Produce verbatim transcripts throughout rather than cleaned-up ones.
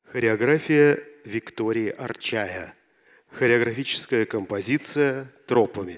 Хореография Виктории Арчая. Хореографическая композиция «Тропами».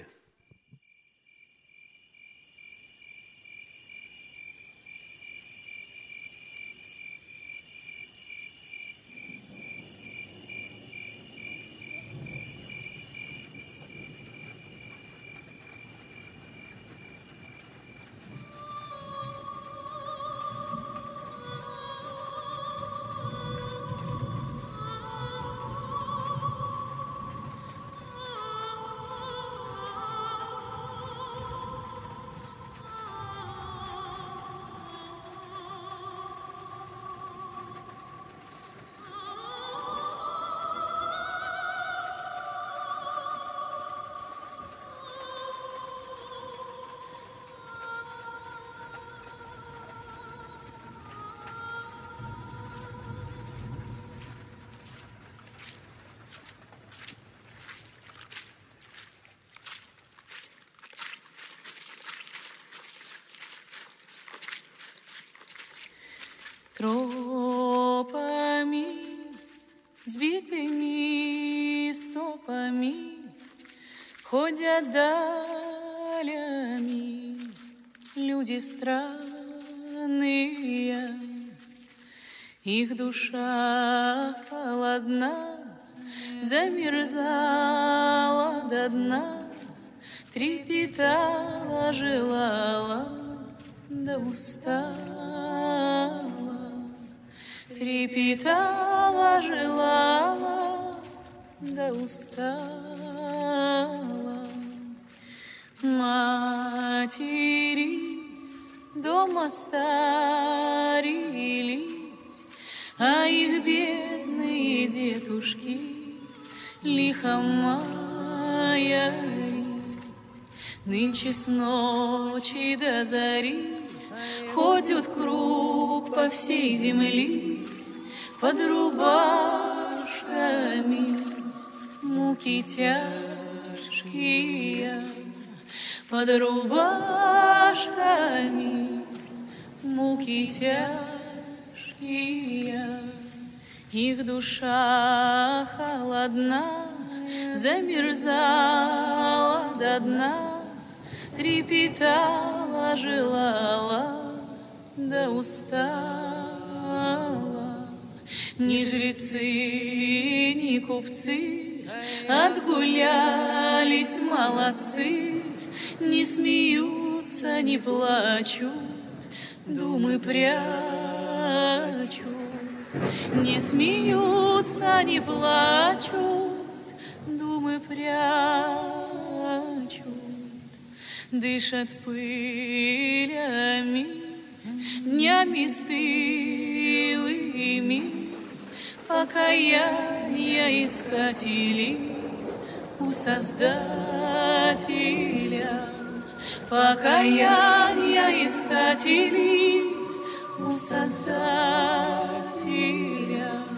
Тропами, сбитыми стопами ходят далями люди странные. Их душа холодна, замерзала до дна, трепетала, желала, да устала. Трепетала, желала, да устала. Матери дома старились, а их бедные дедушки лихо маялись. Нынче с ночи до зари ходят круг по всей земле, под рубашками муки тяжкие, под рубашками муки тяжкие. Их душа холодна, замерзала до дна, трепетала, желала, да устала. Ни жрецы, ни купцы отгулялись молодцы, не смеются, не плачут, думы прячут. Не смеются, не плачут, думы прячут. Дышат пылями, днями стылыми, покаяния искатели у Создателя. Покаяния искатели у Создателя.